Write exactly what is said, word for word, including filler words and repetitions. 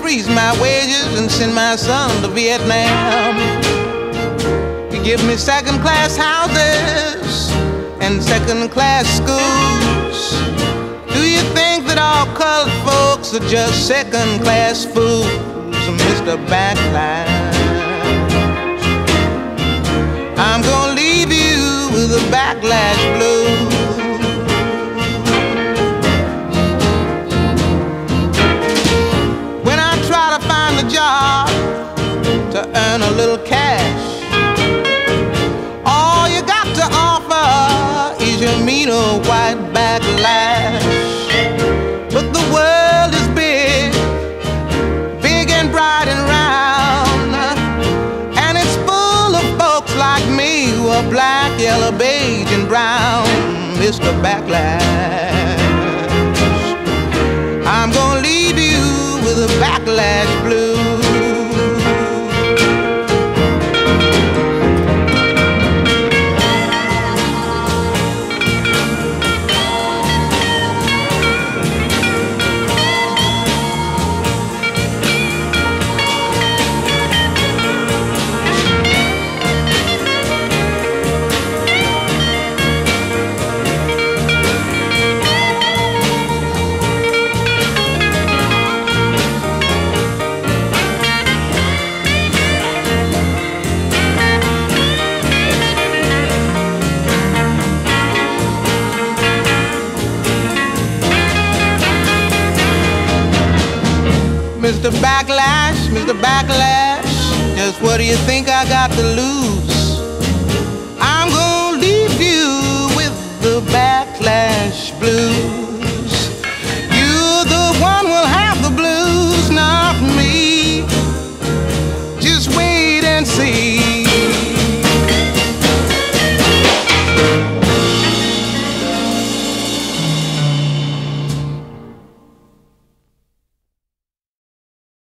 increase my wages and send my son to Vietnam. You give me second-class houses and second-class schools. Do you think that all colored folks are just second-class fools, Mister Backlash? I'm gonna leave you with a backlash blues. When I try to find a job to earn a little cash, all you got to offer is your mean old white backlash. But the world is big, big and bright and round, and it's full of folks like me who are black, yellow, beige, and brown, Mister Backlash. I'm gonna leave you with a backlash blues. Mister Backlash, Mister Backlash, just what do you think I got to lose? I'm